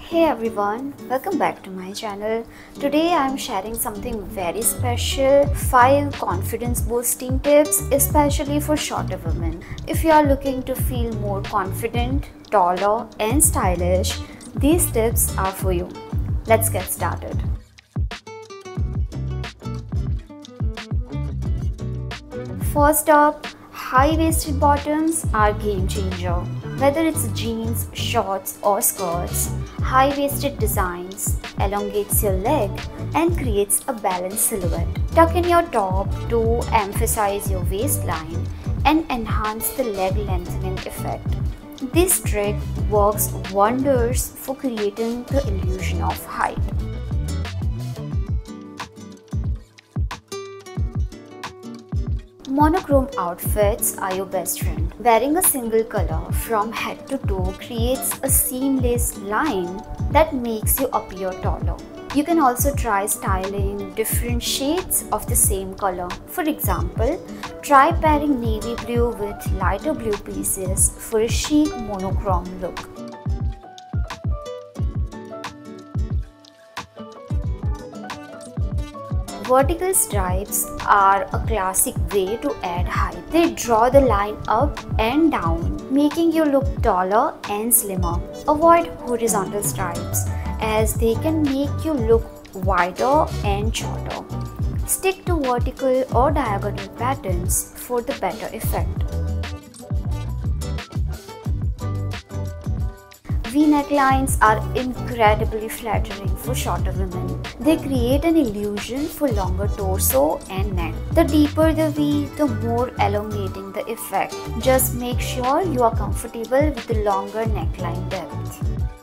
Hey everyone, welcome back to my channel. Today I am sharing something very special, 5 confidence boosting tips especially for shorter women. If you are looking to feel more confident, taller and stylish, these tips are for you. Let's get started. First up, high-waisted bottoms are game changer. Whether it's jeans, shorts or skirts, high-waisted designs elongates your leg and creates a balanced silhouette. Tuck in your top to emphasize your waistline and enhance the leg lengthening effect. This trick works wonders for creating the illusion of height. Monochrome outfits are your best friend. Wearing a single color from head to toe creates a seamless line that makes you appear taller. You can also try styling different shades of the same color. For example, try pairing navy blue with lighter blue pieces for a chic monochrome look. Vertical stripes are a classic way to add height. They draw the line up and down, making you look taller and slimmer. Avoid horizontal stripes as they can make you look wider and shorter. Stick to vertical or diagonal patterns for the better effect. V-necklines are incredibly flattering for shorter women. They create an illusion for longer torso and neck. The deeper the V, the more elongating the effect. Just make sure you are comfortable with the longer neckline depth.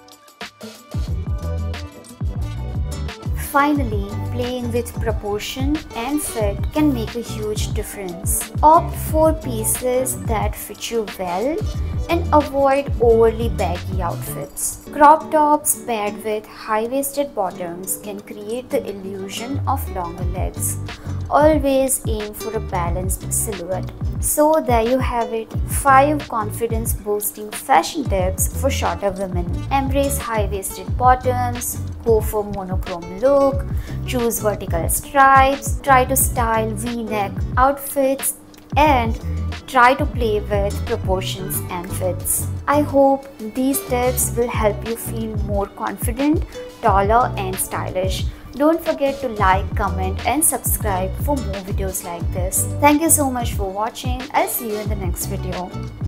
Finally, playing with proportion and fit can make a huge difference. Opt for pieces that fit you well and avoid overly baggy outfits. Crop tops paired with high-waisted bottoms can create the illusion of longer legs. Always aim for a balanced silhouette. So there you have it, 5 confidence boosting fashion tips for shorter women. Embrace high-waisted bottoms, go for monochrome look, choose vertical stripes, try to style V-neck outfits and try to play with proportions and fits. I hope these tips will help you feel more confident, taller and stylish. Don't forget to like, comment and subscribe for more videos like this. Thank you so much for watching. I'll see you in the next video.